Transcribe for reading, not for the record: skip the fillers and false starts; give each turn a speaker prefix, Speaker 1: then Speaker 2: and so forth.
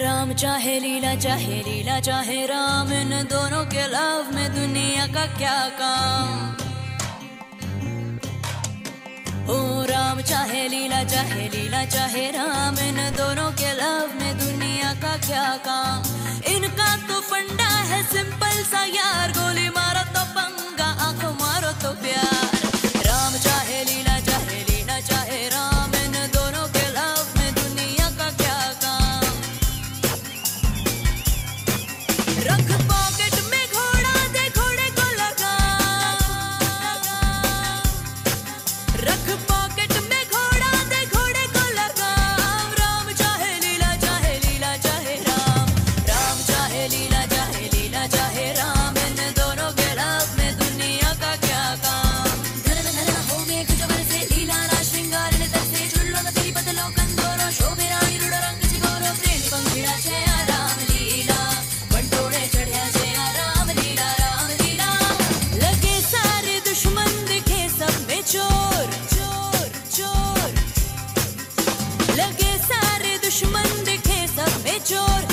Speaker 1: राम चाहे लीला चाहे राम, इन दोनों के लव में दुनिया का क्या काम। ओ राम चाहे लीला चाहे राम, इन दोनों के लव में दुनिया का क्या काम। इनका तो फंडा है सिंपल सा यार, गोली मारो तो पंगा, आंखों मारो तो प्यार। राम चाहे लीला चाहे राम, इन दोनों के लव में दुनिया का क्या काम। रख पॉकेट में घोड़ा, दे घोड़े को लगाम। रख पॉकेट में घोड़ा, दे घोड़े को लगाम। राम चाहे लीला चाहे राम, राम चाहे लीला चाहे राम, इन दोनों के लव में दुनिया का क्या काम। धन हो मेघ जबर से लीला ना श्रृंगार ने तरसे, चुल्लो न तेरी बदलो कंदोरो, शोभे रानी रुड़ो रंग चिगोरो, प्रेमी पंखीड़ा छे राम लीला, बंटोड़े चढ़िया छे राम लीला, राम लीला। लगे सारे दुश्मन दिखे सब में चोर चोर चोर, लगे सारे दुश्मन दिखे सब में चोर।